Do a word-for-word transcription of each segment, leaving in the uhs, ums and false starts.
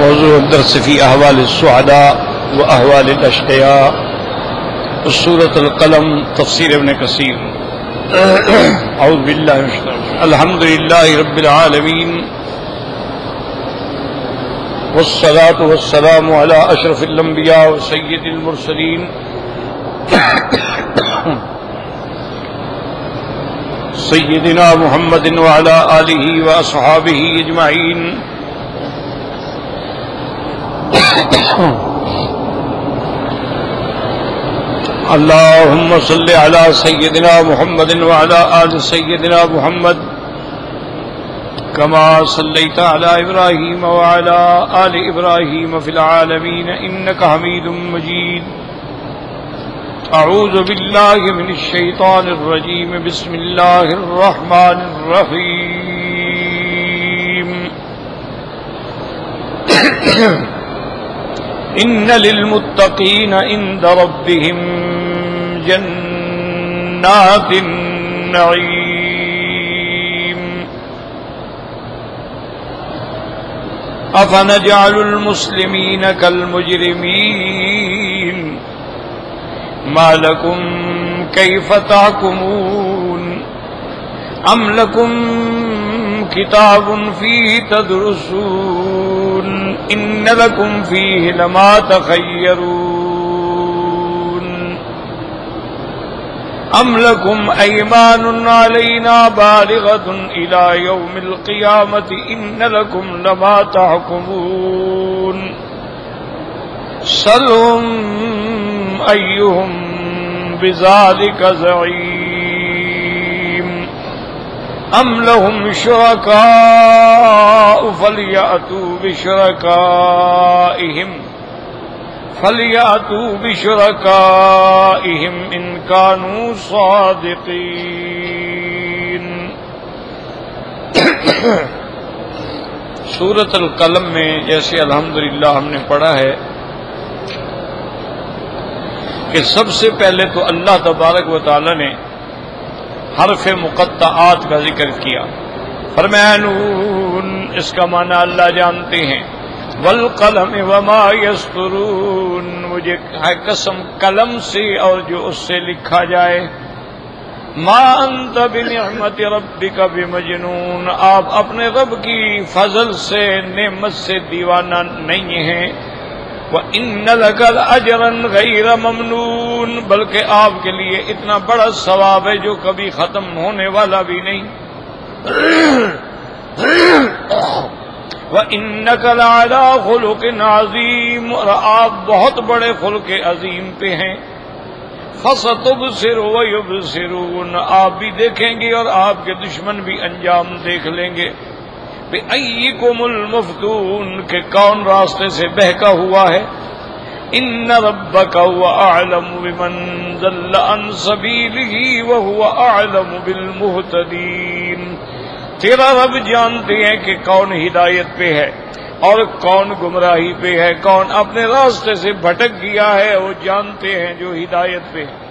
موضوع الدرس في أحوال السعداء وأحوال الأشقياء، سورة القلم، تفسير ابن كثير. أعوذ بالله من الشيطان الرجيم. الحمد لله رب العالمين، والصلاة والسلام على أشرف الأنبياء وسيد المرسلين سيدنا محمد وعلى آله وأصحابه أجمعين. اللهم صل على سيدنا محمد وعلى آل سيدنا محمد كما صليت على إبراهيم وعلى آل إبراهيم في العالمين إنك حميد مجيد. أعوذ بالله من الشيطان الرجيم. بسم الله الرحمن الرحيم. إن للمتقين عند ربهم جنات النعيم. أفنجعل المسلمين كالمجرمين ما لكم كيف تحكمون أم لكم كتاب فيه تدرسون إن لكم فيه لما تخيرون أم لكم أيمان علينا بالغة إلى يوم القيامة إن لكم لما تحكمون سلهم أيهم بذلك زعيم أم لهم شركاء فليأتوا بشركائهم فليأتوا بشركائهم إن كانوا صادقين. سورۃ القلم میں جیسے الحمدللہ ہم نے پڑھا ہے کہ سب سے پہلے تو اللہ تبارک و تعالی نے حرف مقطعات کا ذکر کیا. فرمایا نون، اس کا معنی اللہ جانتے ہیں. والقلم وما یسطرون، مجھے ہے قسم قلم سے اور جو اس سے لکھا جائے. ما انت بنعمت ربک بمجنون، آپ اپنے رب کی فضل سے نعمت سے دیوانہ نہیں ہیں. وَإِنَّ لَكَ لَأَجْرًا غَيْرَ مَمْنُونٍ، بلکہ آپ کے لیے اتنا بڑا ثواب ہے جو کبھی ختم ہونے والا بھی نہیں. وَإِنَّكَ لَعَلَىٰ خُلُقٍ عَظِيمٍ، اور آپ بہت بڑے خلق عظیم پہ ہیں. فَسَتُبْصِرُ وَيُبْصِرُونَ، آپ بھی دیکھیں گے اور آپ کے دشمن بھی انجام دیکھ لیں گے. بِأَيِّكُمُ الْمَفْتُونُ، کہ کون راستے سے بہکا ہوا ہے. إِنَّ رَبَّكَ هُوَ أَعْلَمُ بِمَنْ ضَلَّ عَنْ سَبِيلِهِ وَهُوَ أَعْلَمُ بِالْمُهْتَدِينَ، تیرا رب جانتے ہیں کہ کون ہدایت پہ ہے اور کون گمراہی پہ ہے، کون اپنے راستے سے بھٹک گیا ہے، وہ جانتے ہیں جو ہدایت پہ ہے.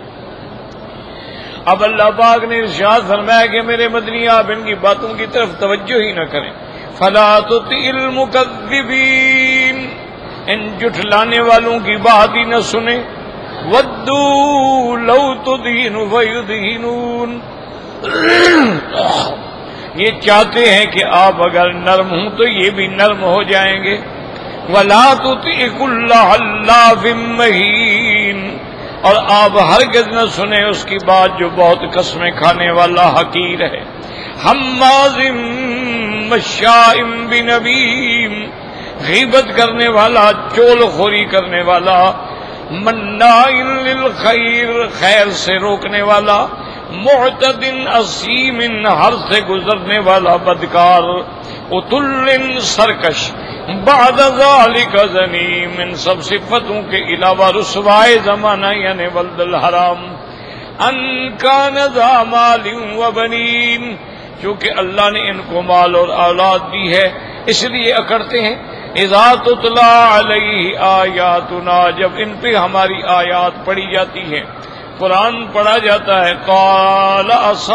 اب اللہ پاک نے ارشاد فرمایا کہ میرے مدنی آپ ان کی باتوں کی طرف توجہ ہی نہ کریں. فلا تطع المکذبین، ان جھٹلانے والوں کی بات ہی نہ سنیں. ودوا لو تدہن فیدہنون، یہ چاہتے ہیں کہ آپ اگر نرم ہوں تو یہ بھی نرم ہو جائیں گے. ولا تطع کل حلاف مہین، اور آپ ہرگز نہ سنیں اس کی بات جو بہت قسمیں کھانے والا حقیر ہے. حماز مشاء بنمیم، غیبت کرنے والا، چول خوری کرنے والا. مناع للخیر، خیر سے روکنے والا. معتد اثیم، حد سے گزرنے والا بدکار. عتل سرکش. بعد ذالک زنیم، ان سب صفتوں کے علاوہ رسوائے زمانہ یعنی ولد الحرام. ان کان ذا مال و بنین، چونکہ اللہ نے ان کو مال اور اولاد دی ہے اس لیے اکڑتے ہیں. اذا تتلی علیہ آیاتنا، جب ان پہ ہماری آیات پڑھی جاتی ہیں، قرآن پڑھا جاتا ہے. قال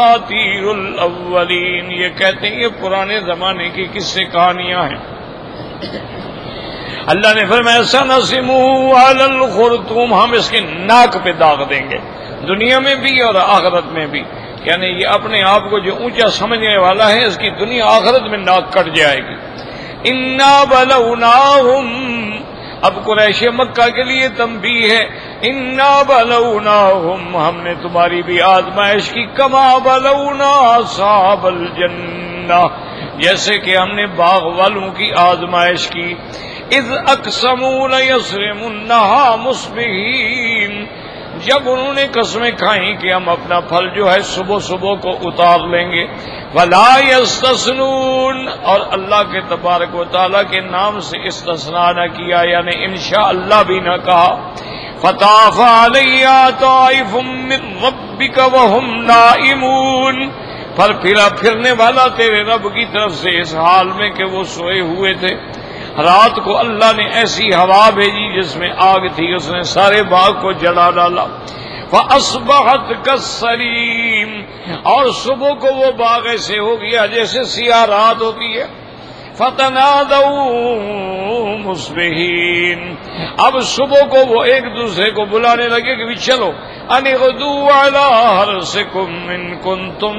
اساطیر الاولین، یہ کہتے ہیں یہ پرانے زمانے کی قصے کہانیاں ہیں. اللہ نے فرمایا سنسمو علی الخرطوم، ہم اس کے ناک پہ داغ دیں گے دنیا میں بھی اور آخرت میں بھی، یعنی یہ اپنے آپ کو جو اونچا سمجھنے والا ہے اس کی دنیا آخرت میں ناک کٹ جائے گی۔ انا بلوناہم، اب قریش مکہ کے لیے تنبیہ ہے، انا بلوناہم، ہم نے تمہاری بھی آزمائش کی، کما بلونا اصحاب الجنہ، جیسے کہ ہم نے باغ والوں کی آزمائش کی۔ اذ اقسموا لیصرمنها مصبحین، جب انہوں نے قسمیں کھائیں کہ ہم اپنا پھل جو ہے صبح صبح کو اتار لیں گے، ولا یستثنون، اور اللہ کے تبارک و تعالیٰ کے نام سے استثناء نہ کیا، یعنی انشاءاللہ بھی نہ کہا۔ فطاف علی طائف من ربک وهم نائمون، پر پھرا پھرنے والا تیرے رب کی طرف سے اس حال میں کہ وہ سوئے ہوئے تھے۔ رات کو اللہ نے ایسی ہوا بھیجی جس میں آگ تھی، اس نے سارے باغ کو جلا ڈالا۔ فَأَصْبَحَتْ كَالصَّرِيمِ، اور صبح کو وہ باغ ایسے ہو گیا جیسے سیاہ رات ہوتی ہے۔ فَتَنَادَوْا مُصْبِحِينَ، اب صبح کو وہ ایک دوسرے کو بلانے لگے کہ بھی چلو، أَنِ اغْدُوا عَلَىٰ حَرْثِكُمْ إِن كُنتُمْ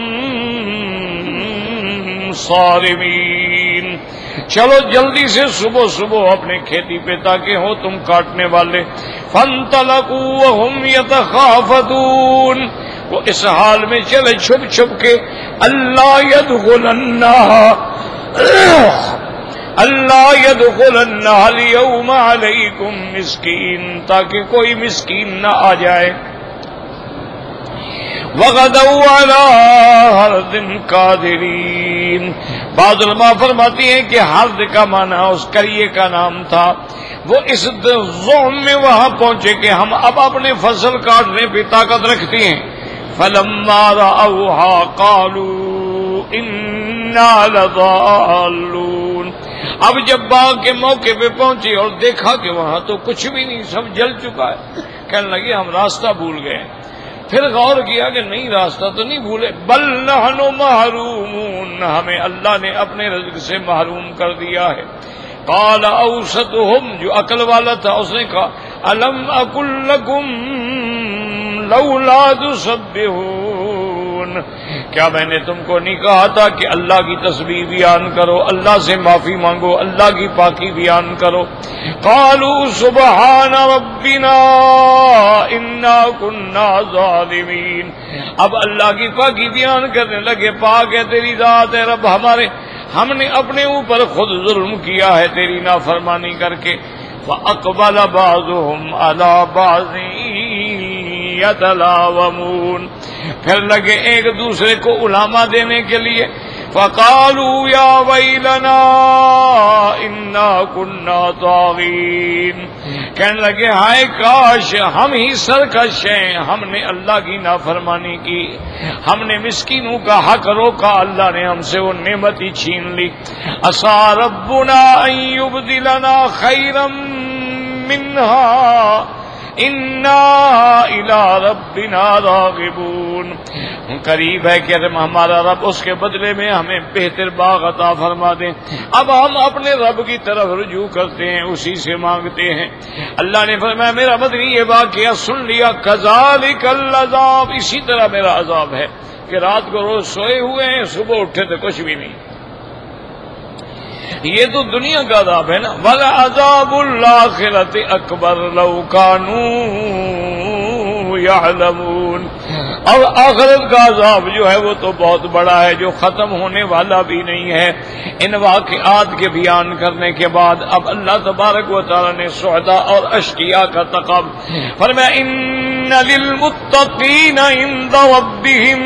صارمین، چلو جلدی سے صبح صبح اپنے کھیتی پہ تاکہ ہو تم کاٹنے والے۔ فانطلقوا وهم يتخافتون، وہ اس حال میں چلے چھپ چھپ کے، اللہ يدخلنها اللہ يدخلنها اليوم علیکم مسکین، تاکہ کوئی مسکین نہ آ جائے۔ وغدوا علی حرد قادرین، بعض علماء فرماتی ہیں کہ حرد کا معنی اس قریے کا نام تھا، وہ اس ذوم میں وہاں پہنچے کہ ہم اب اپنے فصل کاٹنے پہ طاقت رکھتی ہیں۔ فلما رأوها قالوا انا لضالون، اب جب باغ کے موقع پہ پہنچے اور دیکھا کہ وہاں تو کچھ بھی نہیں، سب جل چکا ہے، کہنے لگے ہم راستہ بھول گئے۔ پھر غور کیا کہ نہیں راستہ تو نہیں بھولے، بل نحن محرومون، ہمیں اللہ نے اپنے رزق سے محروم کر دیا ہے۔ قال اوسطهم، جو عقل والا تھا اس نے کہا، الم اقل لکم لولا تسبحون، کیا میں نے تم کو نہیں کہا تھا کہ اللہ کی تسبیح بیان کرو، اللہ سے معافی مانگو، اللہ کی پاکی بیان کرو۔ قالوا سبحان ربنا انا كنا ظالمین، اب اللہ کی پاکی بیان کرنے لگے، پاک ہے تیری ذات ہے رب ہمارے، ہم نے اپنے اوپر خود ظلم کیا ہے تیری نافرمانی کر کے۔ فاقبل بعضهم على بعض یتلاومون، پھر لگے ایک دوسرے کو علامہ دینے کے لیے۔ فقالوا یا ویلنا انا کنا طاغین، کہنے لگے ہائے کاش ہم ہی سرکش ہیں، ہم نے اللہ کی نافرمانی کی، ہم نے مسکینوں کا حق روکا، اللہ نے ہم سے وہ نعمت ہی چھین لی۔ عسى ربنا ان یبدلنا خیرا منها انا الى ربنا راغبون، قریب ہے کہ ہمارا رب اس کے بدلے میں ہمیں بہتر باغ عطا فرما دیں۔ اب ہم اپنے رب کی طرف رجوع کرتے ہیں، اسی سے مانگتے ہیں۔ اللہ نے فرمایا میرا مدنی یہ واقعہ سن لیا، کذالک العذاب، اسی طرح میرا عذاب ہے کہ رات کو روز سوئے ہوئے ہیں، صبح اٹھے تو کچھ بھی نہیں۔ یہ تو دنیا کا عذاب ہے نا، وَلَعَذَابُ الْآخِرَةِ أَكْبَرُ لَوْ كَانُوا يَعْلَمُونَ، اور آخرت کا عذاب جو ہے وہ تو بہت بڑا ہے، جو ختم ہونے والا بھی نہیں ہے۔ ان واقعات کے بیان کرنے کے بعد اب اللہ تبارک و تعالی نے سعداء اور اشقیاء کا تقابل فرمایا، ان للمتقین عند ربهم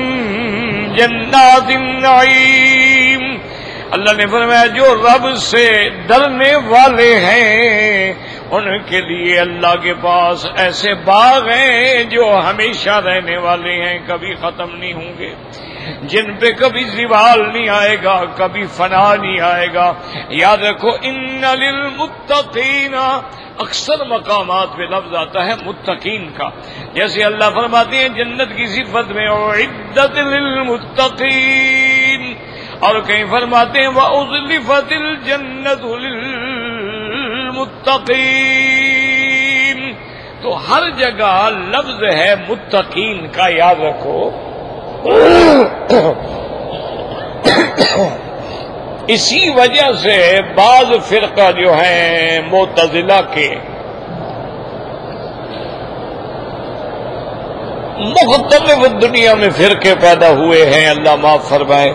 جنات النعیم، اللہ نے فرمایا جو رب سے ڈرنے والے ہیں ان کے لیے اللہ کے پاس ایسے باغ ہیں جو ہمیشہ رہنے والے ہیں، کبھی ختم نہیں ہوں گے، جن پہ کبھی زوال نہیں آئے گا، کبھی فنا نہیں آئے گا۔ یاد رکھو ان للمتقین، اکثر مقامات پہ لفظ آتا ہے متقین کا، جیسے اللہ فرماتے ہیں جنت کی صفت میں اعدت للمتقین، اور کہیں فرماتے ہیں وَأُزْلِفَتِ الْجَنَّةُ لِلْمُتَّقِينَ، تو ہر جگہ لفظ ہے متقین کا، یاد رکھو۔ اسی وجہ سے بعض فرقہ جو ہیں معتزلہ کے مختلف دنیا میں فرقے پیدا ہوئے ہیں، اللہ معاف فرمائے۔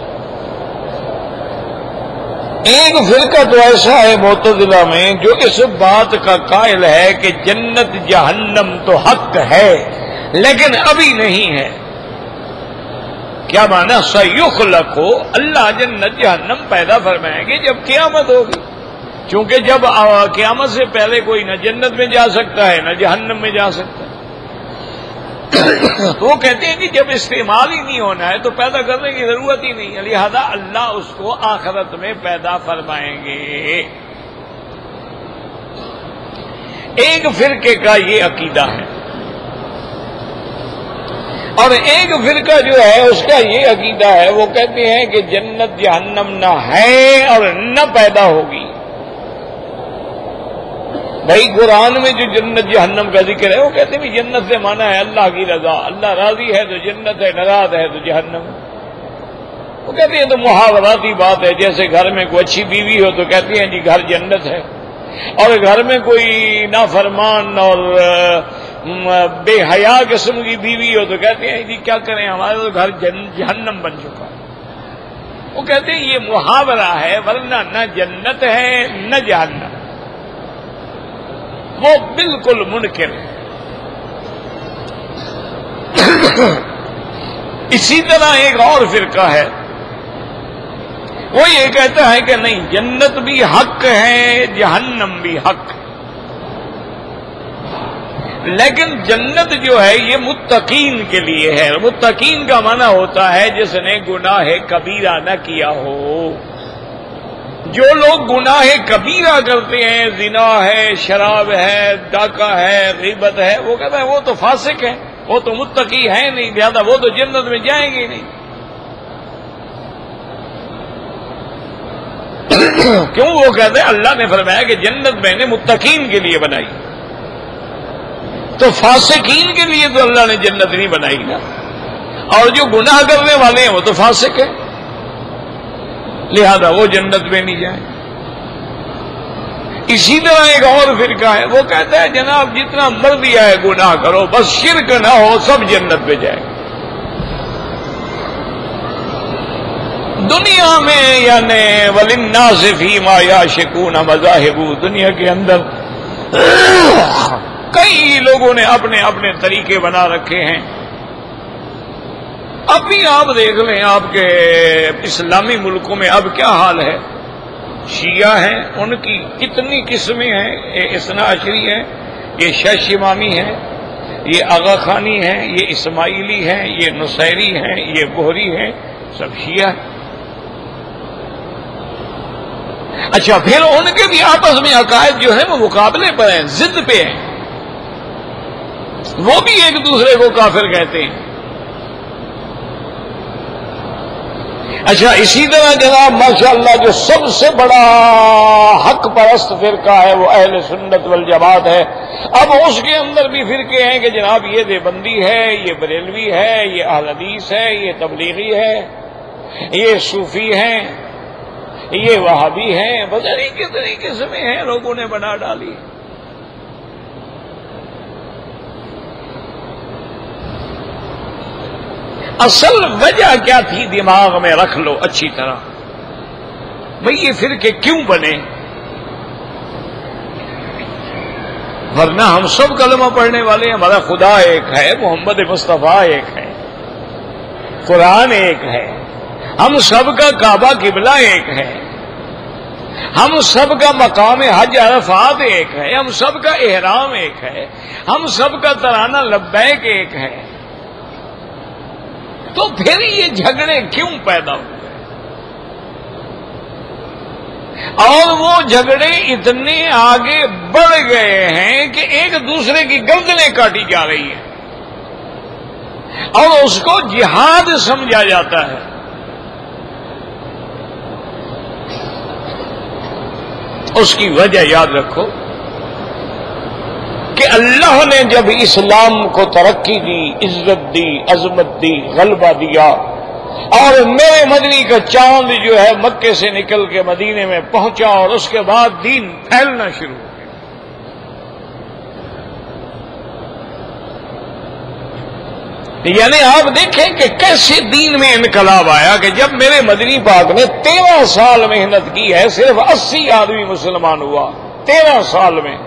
ایک فرقہ تو ایسا ہے معتزلہ میں جو اس بات کا قائل ہے کہ جنت جہنم تو حق ہے لیکن ابھی نہیں ہے۔ کیا معنی؟ سیخلق، اللہ جنت جہنم پیدا فرمائیں گے جب قیامت ہوگی، چونکہ جب قیامت سے پہلے کوئی نہ جنت میں جا سکتا ہے نہ جہنم میں جا سکتا ہے۔ تو وہ کہتے ہیں کہ جب استعمال ہی نہیں ہونا ہے تو پیدا کرنے کی ضرورت ہی نہیں ہے، لہذا اللہ اس کو آخرت میں پیدا فرمائیں گے۔ ایک فرقے کا یہ عقیدہ ہے، اور ایک فرقہ جو ہے اس کا یہ عقیدہ ہے، وہ کہتے ہیں کہ جنت جہنم نہ ہے اور نہ پیدا ہوگی۔ بھائی قرآن میں جو جنت جہنم کا ذکر ہے وہ کہتے ہیں کہ جنت سے مانا ہے اللہ کی رضا، اللہ راضی ہے تو جنت ہے، ناراض ہے تو جہنم۔ وہ کہتے ہیں تو محاوراتی بات ہے، جیسے گھر میں کوئی اچھی بیوی ہو تو کہتے ہیں جی گھر جنت ہے، اور گھر میں کوئی نافرمان اور بے حیا قسم کی بیوی ہو تو کہتے ہیں جی کیا کریں ہمارا تو گھر جہنم بن چکا ہے۔ وہ کہتے ہیں یہ محاورہ ہے، ورنہ نہ جنت ہے نہ جہنم، وہ بالکل منکر ہے۔ اسی طرح ایک اور فرقہ ہے، وہ یہ کہتا ہے کہ نہیں، جنت بھی حق ہے جہنم بھی حق ہے، لیکن جنت جو ہے یہ متقین کے لیے ہے۔ متقین کا معنی ہوتا ہے جس نے گناہ کبیرہ نہ کیا ہو۔ جو لوگ گناہ کبیرہ کرتے ہیں، زنا ہے، شراب ہے، ڈاکہ ہے، غیبت ہے، وہ کہتا ہے وہ تو فاسق ہے، وہ تو متقی ہے نہیں، لہذا وہ تو جنت میں جائیں گے نہیں۔ کیوں؟ وہ کہتے ہیں اللہ نے فرمایا کہ جنت میں نے متقین کے لیے بنائی، تو فاسقین کے لیے تو اللہ نے جنت نہیں بنائی نا، اور جو گناہ کرنے والے ہیں وہ تو فاسق ہیں، لہذا وہ جنت میں نہیں جائیں۔ اسی طرح ایک اور فرقہ ہے، وہ کہتا ہے جناب جتنا مرضی ہے گناہ کرو، بس شرک نہ ہو، سب جنت میں جائیں۔ دنیا میں یعنی وَلِلنَّاسِ فِيمَا يَعْشِقُونَ مَذَاهِبُ، دنیا کے اندر کئی لوگوں نے اپنے اپنے طریقے بنا رکھے ہیں۔ اب بھی آپ دیکھ لیں آپ کے اسلامی ملکوں میں اب کیا حال ہے۔ شیعہ ہیں، ان کی کتنی قسمیں ہیں، یہ اثنا عشری ہے، یہ شش امامی ہے، یہ آغا خانی ہے، یہ اسماعیلی ہے، یہ نصیری ہے، یہ بہری ہے، سب شیعہ ہیں۔ اچھا پھر ان کے بھی آپس میں عقائد جو ہے وہ مقابلے پر ہیں، ضد پہ ہیں، وہ بھی ایک دوسرے کو کافر کہتے ہیں۔ اچھا اسی طرح جناب ماشاءاللہ جو سب سے بڑا حق پرست فرقہ ہے وہ اہل سنت والجماعت ہے۔ اب اس کے اندر بھی فرقے ہیں کہ جناب یہ دیوبندی ہے، یہ بریلوی ہے، یہ اہل حدیث ہے، یہ تبلیغی ہے، یہ صوفی ہیں، یہ وہابی ہیں، بس طریقے طریقے سے میں ہیں، لوگوں نے بنا ڈالی۔ اصل وجہ کیا تھی دماغ میں رکھ لو اچھی طرح، بھئی یہ فرقے کیوں بنے؟ ورنہ ہم سب کلمہ پڑھنے والے ہیں، ہمارا خدا ایک ہے، محمد مصطفیٰ ایک ہے، قرآن ایک ہے، ہم سب کا کعبہ قبلہ ایک ہے، ہم سب کا مقام حج عرفات ایک ہے، ہم سب کا احرام ایک ہے، ہم سب کا ترانہ لبیک ایک ہے، تو پھر یہ جھگڑے کیوں پیدا ہوئے؟ اور وہ جھگڑے اتنے آگے بڑھ گئے ہیں کہ ایک دوسرے کی گردنیں کاٹی جا رہی ہیں اور اس کو جہاد سمجھا جاتا ہے۔ اس کی وجہ یاد رکھو کہ اللہ نے جب اسلام کو ترقی دی، عزت دی، عظمت دی، غلبہ دیا، اور میرے مدنی کا چاند جو ہے مکے سے نکل کے مدینے میں پہنچا، اور اس کے بعد دین پھیلنا شروع ہو گیا۔ یعنی آپ دیکھیں کہ کیسے دین میں انقلاب آیا کہ جب میرے مدنی پاک نے تیرہ سال محنت کی ہے، صرف اسی آدمی مسلمان ہوا تیرہ سال میں۔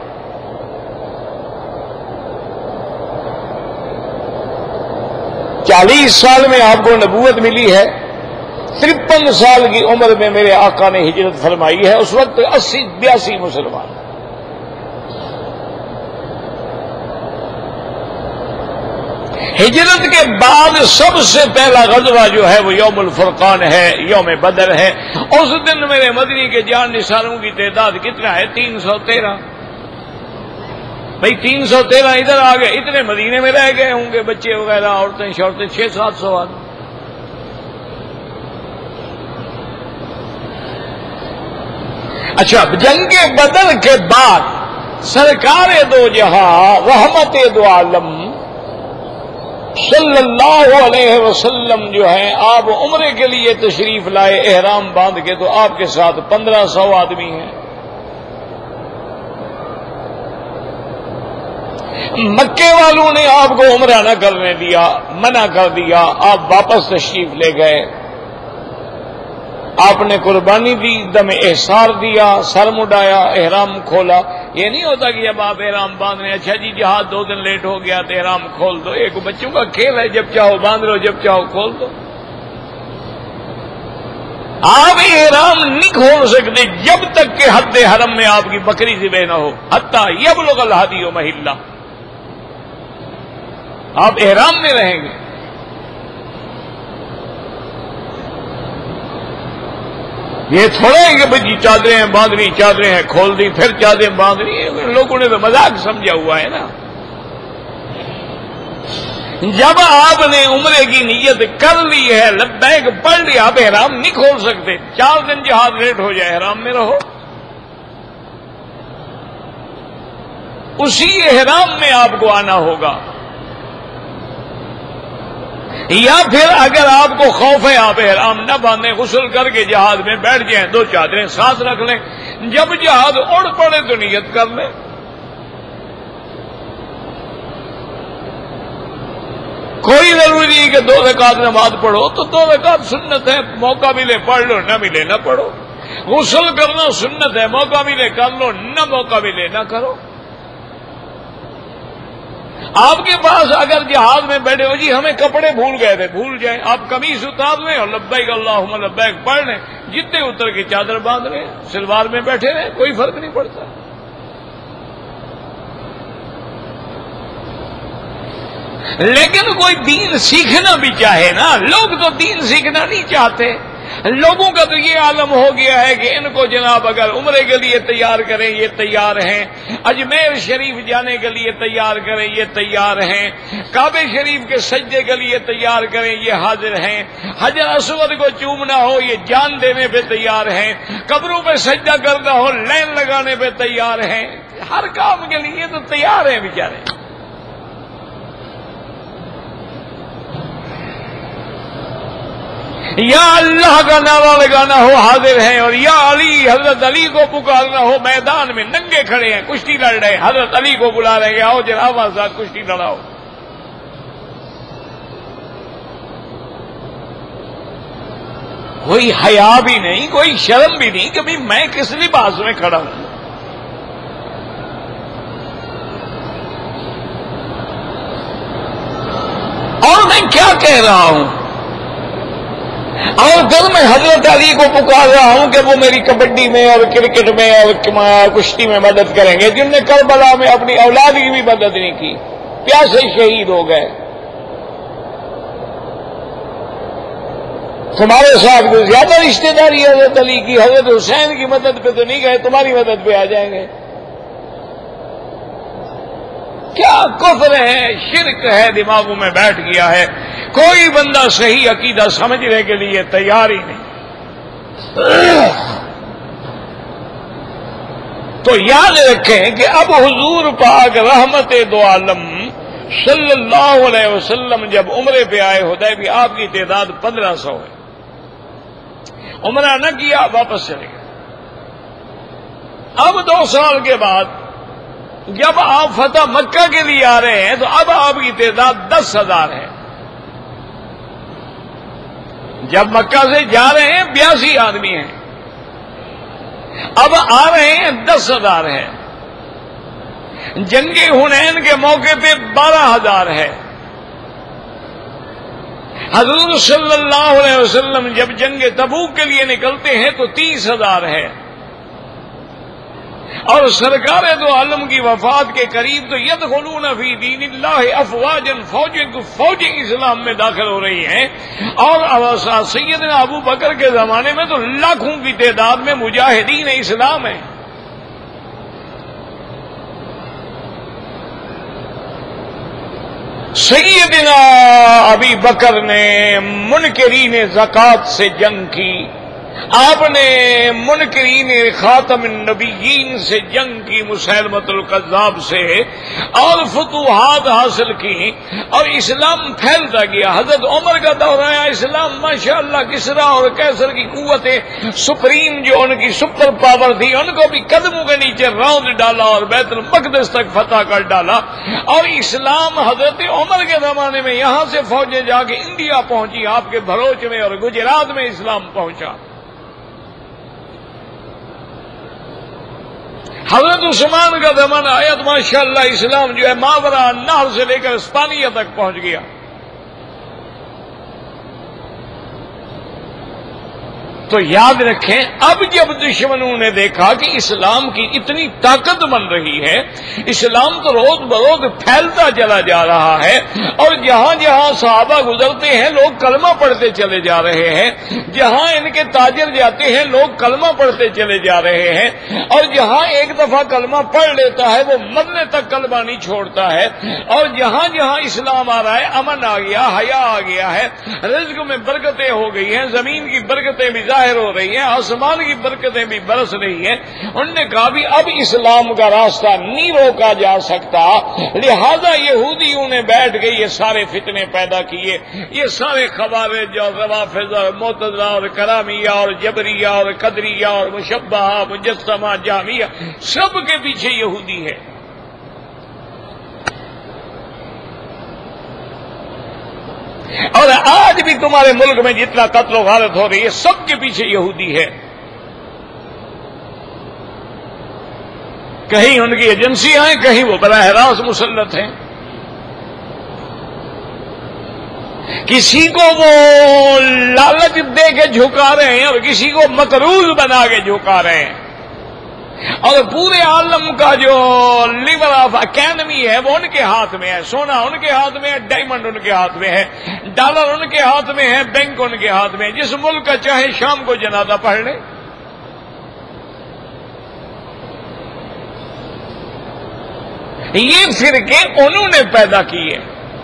چالیس سال میں آپ کو نبوت ملی ہے، ترپن سال کی عمر میں میرے آقا نے ہجرت فرمائی ہے، اس وقت اسی بیاسی مسلمان۔ ہجرت کے بعد سب سے پہلا غزوہ جو ہے وہ یوم الفرقان ہے، یوم بدر ہے۔ اس دن میرے مدنی کے جان نثاروں کی تعداد کتنا ہے؟ تین سو تیرہ۔ بھائی تین سو تیرہ ادھر آ گئے، اتنے مدینے میں رہ گئے ہوں گے بچے وغیرہ، عورتیں شورتیں، چھ سات سو آدمی۔ اچھا، جنگ بدر کے بعد سرکار دو جہاں رحمت دو عالم صلی اللہ علیہ وسلم جو ہیں، آپ عمرے کے لیے تشریف لائے احرام باندھ کے، تو آپ کے ساتھ پندرہ سو آدمی ہیں۔ مکے والوں نے آپ کو عمرہ نہ کرنے دیا، منع کر دیا، آپ واپس تشریف لے گئے۔ آپ نے قربانی دی، دم احسار دیا، سر مڈایا، احرام کھولا۔ یہ نہیں ہوتا کہ جب آپ احرام باندھ رہے ہیں، اچھا جی جہاز دو دن لیٹ ہو گیا تو احرام کھول دو۔ ایک بچوں کا کھیل ہے، جب چاہو باندھ لو، جب چاہو کھول دو۔ آپ احرام نہیں کھول سکتے جب تک کہ حد حرم میں آپ کی بکری ذبح نہ ہو، حتی یبلغ الہدی محلہ۔ آپ احرام میں رہیں گے۔ یہ تھوڑا ہے کہ بھائی چادریں ہیں باندھ لی، چادریں ہیں کھول دی، پھر چادریں باندھ لی۔ لوگوں نے تو مذاق سمجھا ہوا ہے نا۔ جب آپ نے عمرے کی نیت کر لی ہے، لبیک پڑھ لیا، آپ احرام نہیں کھول سکتے۔ چار دن جہاز لیٹ ہو جائے، احرام میں رہو۔ اسی احرام میں آپ کو آنا ہوگا، یا پھر اگر آپ کو خوف ہے آپ احرام نہ باندھیں، غسل کر کے جہاز میں بیٹھ جائیں، دو چادریں ساتھ رکھ لیں، جب جہاز اڑ پڑے تو نیت کر لیں۔ کوئی ضروری نہیں کہ دو رکعت نماز پڑھو، تو دو رکعت سنت ہے، موقع ملے پڑھ لو، نہ ملے نہ پڑھو۔ غسل کرنا سنت ہے، موقع ملے کر لو، نہ موقع ملے نہ کرو۔ آپ کے پاس اگر جہاز میں بیٹھے ہو، جی ہمیں کپڑے بھول گئے تھے، بھول جائیں، آپ قمیص اتار لیں اور لبیک اللہم لبیک پڑھ لیں، جتنے اتر کے چادر باندھ لیں، سلوار میں بیٹھے رہیں، کوئی فرق نہیں پڑتا۔ لیکن کوئی دین سیکھنا بھی چاہے نا، لوگ تو دین سیکھنا نہیں چاہتے۔ لوگوں کا تو یہ عالم ہو گیا ہے کہ ان کو جناب اگر عمرے کے لیے تیار کریں یہ تیار ہیں، اجمیر شریف جانے کے لیے تیار کریں یہ تیار ہیں، کعبہ شریف کے سجدے کے لیے تیار کریں یہ حاضر ہیں، حجر اسود کو چومنا ہو یہ جان دینے پہ تیار ہیں، قبروں پہ سجدہ کرنا ہو لین لگانے پہ تیار ہیں، ہر کام کے لیے تو تیار ہیں بیچارے۔ یا اللہ کا نعرہ لگانا ہو حاضر ہیں، اور یا علی، حضرت علی کو پکارنا ہو، میدان میں ننگے کھڑے ہیں، کشتی لڑ رہے ہیں، حضرت علی کو بلا رہے ہیں، آؤ جناب آزاد کشتی لڑاؤ۔ کوئی حیا بھی نہیں، کوئی شرم بھی نہیں کہ بھئی میں کس لباس میں کھڑا ہوں۔ اور میں کیا کہہ رہا ہوں، اور پھر میں حضرت علی کو پکار رہا ہوں کہ وہ میری کبڈی میں اور کرکٹ میں اور کشتی میں مدد کریں گے، جن نے کربلا میں اپنی اولاد کی بھی مدد نہیں کی، پیاسے شہید ہو گئے۔ تمہارے ساتھ کوئی زیادہ رشتہ داری حضرت علی کی، حضرت حسین کی مدد پہ تو نہیں گئے، تمہاری مدد پہ آ جائیں گے۔ کیا کفر ہے، شرک ہے، دماغوں میں بیٹھ گیا ہے، کوئی بندہ صحیح عقیدہ سمجھنے کے لیے تیار ہی نہیں۔ تو یاد رکھیں کہ اب حضور پاک رحمت دو عالم صلی اللہ علیہ وسلم جب عمرے پہ آئے حدیبیہ آپ کی تعداد پندرہ سو ہے. عمرہ نہ کیا واپس چلے گئے. اب دو سال کے بعد جب آپ فتح مکہ کے لیے آ رہے ہیں تو اب آپ کی تعداد دس ہزار ہے. جب مکہ سے جا رہے ہیں بیاسی آدمی ہیں, اب آ رہے ہیں دس ہزار ہے. جنگ حنین کے موقع پہ بارہ ہزار ہے. حضور صلی اللہ علیہ وسلم جب جنگ تبوک کے لیے نکلتے ہیں تو تیس ہزار ہے. اور سرکار دو عالم کی وفات کے قریب تو یدخلون فی دین اللہ افواجا, فوجیں تو فوجیں اسلام میں داخل ہو رہی ہیں. اور سیدنا ابو بکر کے زمانے میں تو لاکھوں کی تعداد میں مجاہدین اسلام ہیں. سیدنا ابی بکر نے منکرین زکوٰۃ سے جنگ کی, آپ نے منکرین خاتم النبیین سے جنگ کی, مسیلمۃ الکذاب سے, اور فتوحات حاصل کی اور اسلام پھیلتا گیا. حضرت عمر کا دور آیا, اسلام ماشاءاللہ کسریٰ اور قیصر کی قوتیں سپریم جو ان کی سپر پاور تھی ان کو بھی قدموں کے نیچے راؤنڈ ڈالا اور بیت المقدس تک فتح کر ڈالا. اور اسلام حضرت عمر کے زمانے میں یہاں سے فوجیں جا کے انڈیا پہنچی, آپ کے بھروچ میں اور گجرات میں اسلام پہنچا. حضرت عثمان کا زمانہ آیا تو ماشاءاللہ اسلام جو ہے ماورا نہر سے لے کر اسپانیہ تک پہنچ گیا. تو یاد رکھیں اب جب دشمنوں نے دیکھا کہ اسلام کی اتنی طاقت بن رہی ہے, اسلام تو روز بروز پھیلتا چلا جا رہا ہے, اور جہاں جہاں صحابہ گزرتے ہیں لوگ کلمہ پڑھتے چلے جا رہے ہیں, جہاں ان کے تاجر جاتے ہیں لوگ کلمہ پڑھتے چلے جا رہے ہیں, اور جہاں ایک دفعہ کلمہ پڑھ لیتا ہے وہ مرنے تک کلمہ نہیں چھوڑتا ہے, اور جہاں جہاں اسلام آ رہا ہے امن آ گیا, حیا آ گیا ہے, رزق میں برکتیں ہو گئی ہیں, زمین کی برکتیں بھی ظاہر ہو رہی ہیں, آسمان کی برکتیں بھی برس رہی ہیں. انہوں نے کہا بھی اب اسلام کا راستہ نہیں روکا جا سکتا, لہذا یہودیوں نے بیٹھ کے یہ سارے فتنے پیدا کیے, یہ سارے خوارج اور روافض اور معتزلہ اور کرامیہ اور جبریہ اور قدریہ اور مشبہہ مجسمہ جہمیہ, سب کے پیچھے یہودی ہے. اور آج بھی تمہارے ملک میں جتنا قتل و غارت ہو رہی ہے سب کے پیچھے یہودی ہے. کہیں ان کی ایجنسیاں ہیں, کہیں وہ براہ راست مسلط ہیں. کسی کو وہ لالچ دے کے جھکا رہے ہیں اور کسی کو مقروض بنا کے جھکا رہے ہیں. اور پورے عالم کا جو لیور آف اکانومی ہے وہ ان کے ہاتھ میں ہے, سونا ان کے ہاتھ میں ہے, ڈائمنڈ ان کے ہاتھ میں ہے, ڈالر ان کے ہاتھ میں ہے, بینک ان کے ہاتھ میں ہے. جس ملک کا چاہے شام کو جنازہ پڑھ لے. یہ فرقے انہوں نے پیدا کیے.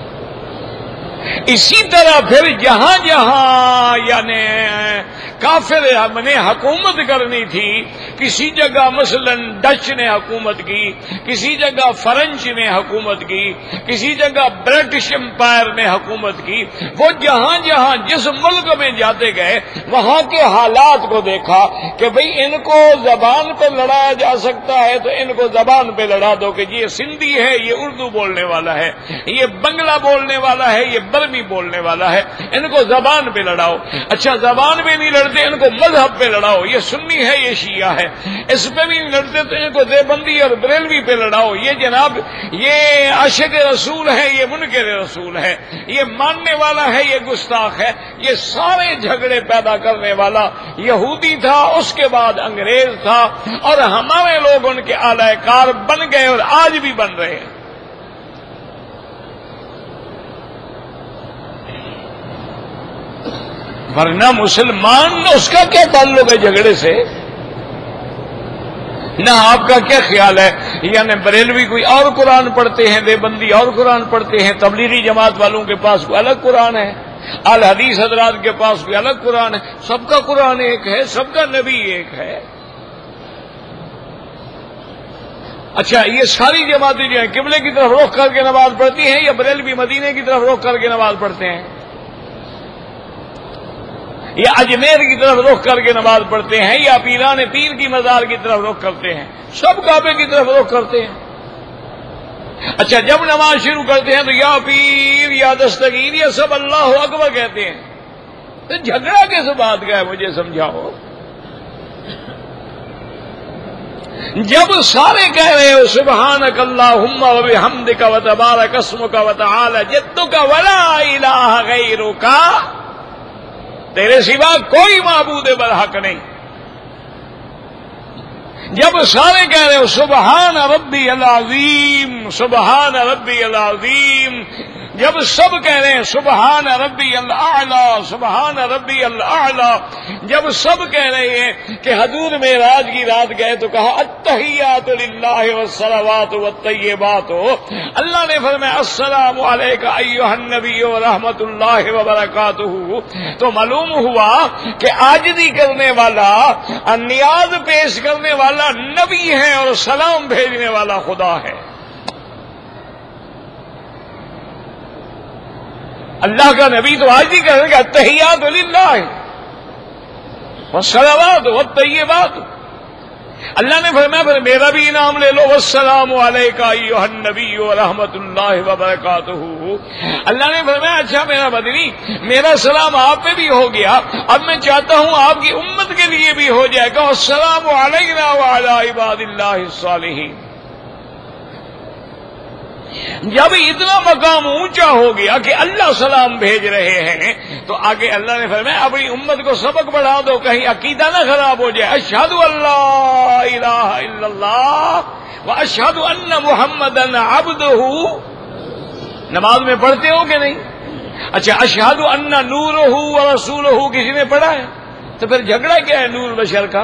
اسی طرح پھر جہاں جہاں یعنی کافر نے حکومت کرنی تھی, کسی جگہ مثلا ڈچ نے حکومت کی, کسی جگہ فرنچ نے حکومت کی, کسی جگہ برٹش امپائر نے حکومت کی, وہ جہاں جہاں جس ملک میں جاتے گئے وہاں کے حالات کو دیکھا کہ بھئی ان کو زبان پہ لڑایا جا سکتا ہے تو ان کو زبان پہ لڑا دو کہ یہ سندھی ہے, یہ اردو بولنے والا ہے, یہ بنگلہ بولنے والا ہے, یہ برمی بولنے والا ہے, ان کو زبان پہ لڑاؤ. اچھا زبان پہ نہیں لڑتے ان کو مذہب پہ لڑاؤ, یہ سنی ہے یہ شیعہ ہے. اس پہ بھی نہیں لڑتے تو ان کو دیوبندی اور بریلوی پہ لڑاؤ, یہ جناب یہ عاشق رسول ہے, یہ منکر رسول ہے, یہ ماننے والا ہے, یہ گستاخ ہے. یہ سارے جھگڑے پیدا کرنے والا یہودی تھا, اس کے بعد انگریز تھا, اور ہمارے لوگ ان کے اعلی کار بن گئے اور آج بھی بن رہے ہیں. ورنہ مسلمان اس کا کیا تعلق ہے جھگڑے سے؟ نہ آپ کا کیا خیال ہے یعنی بریلوی کوئی اور قرآن پڑھتے ہیں, دیوبندی اور قرآن پڑھتے ہیں, تبلیغی جماعت والوں کے پاس کوئی الگ قرآن ہے, اہل حدیث حضرات کے پاس کوئی الگ قرآن ہے. سب کا قرآن ایک ہے, سب کا نبی ایک ہے. اچھا یہ ساری جماعتیں جو ہیں قبلے کی طرف رخ کر کے نماز پڑھتی ہیں یا بریلوی مدینے کی طرف رخ کر کے نماز پڑھتے ہیں یا اجمیر کی طرف رخ کر کے نماز پڑھتے ہیں یا پیران پیر کی مزار کی طرف رخ کرتے ہیں؟ سب کعبے کی طرف رخ کرتے ہیں۔ اچھا جب نماز شروع کرتے ہیں تو یا پیر یا دستگیر یا سب اللہ اکبر کہتے ہیں، تو جھگڑا کس بات کا ہے مجھے سمجھاؤ؟ جب سارے کہہ رہے ہو سبحانک اللہم و بحمدک و تبارک اسمک و تعالی جدک ولا الہ غیرک، تیرے سوا کوئی معبود برحق نہیں، جب سارے کہہ رہے ہو سبحان ربی العظیم سبحان ربی العظیم، جب سب کہہ رہے ہیں سبحان ربی الاعلی سبحان ربی الاعلی، جب سب کہہ رہے ہیں کہ حضور معراج کی رات گئے تو کہا التحیات للہ والصلوات والطیبات، اللہ نے فرمایا السلام علیک ایھا النبی ورحمۃ اللہ وبرکاتہ، تو معلوم ہوا کہ عاجزی کرنے والا نیاز پیش کرنے والا نبی ہے اور سلام بھیجنے والا خدا ہے۔ اللہ کا نبی تو آج ہی کہے گا التحیات للہ والصلوات والطیبات، اللہ نے فرمایا پھر میرا بھی انعام لے لو والسلام علیک ایھا النبی ورحمۃ اللہ وبرکاتہ، اللہ نے فرمایا اچھا میرا مدنی میرا سلام آپ پہ بھی ہو گیا، اب میں چاہتا ہوں آپ کی امت کے لیے بھی ہو جائے گا السلام علینا وعلی عباد اللہ الصالحین۔ جب اتنا مقام اونچا ہو گیا کہ اللہ سلام بھیج رہے ہیں تو آگے اللہ نے فرمایا اپنی امت کو سبق بڑھا دو کہیں عقیدہ نہ خراب ہو جائے، اشہد ان لا الہ الا اللہ واشہد ان محمدا عبدہ، نماز میں پڑھتے ہو کہ نہیں؟ اچھا اشہد ان نورہ ورسولہ کسی نے پڑھا ہے؟ تو پھر جھگڑا کیا ہے نور بشر کا؟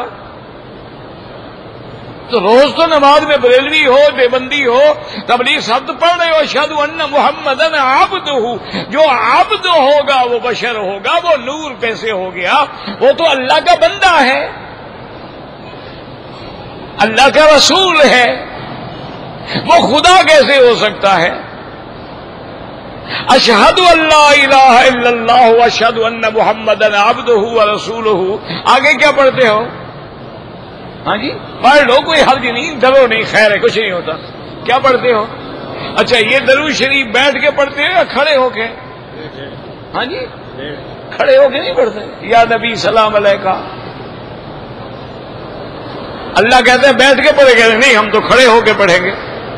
تو روز تو نماز میں بریلوی ہو دیوبندی ہو تبلیغ سب پڑھ رہے ہو اشہد ان محمدن عبدہ، جو عبد ہوگا وہ بشر ہوگا، وہ نور کیسے ہو گیا؟ وہ تو اللہ کا بندہ ہے، اللہ کا رسول ہے، وہ خدا کیسے ہو سکتا ہے؟ اشہد ان لا الہ الا اللہ واشہد ان محمدن عبدہ ورسولہ، آگے کیا پڑھتے ہو؟ ہاں جی پڑھ لو کوئی حرج نہیں، ڈرو نہیں، خیر ہے کچھ نہیں ہوتا۔ کیا پڑھتے ہو؟ اچھا یہ درود شریف بیٹھ کے پڑھتے ہو یا کھڑے ہو کے؟ ہاں جی کھڑے ہو کے نہیں پڑھتے؟ یا نبی سلام علیکہ، اللہ کہتے ہیں بیٹھ کے پڑھے گا، نہیں ہم تو کھڑے ہو کے پڑھیں گے۔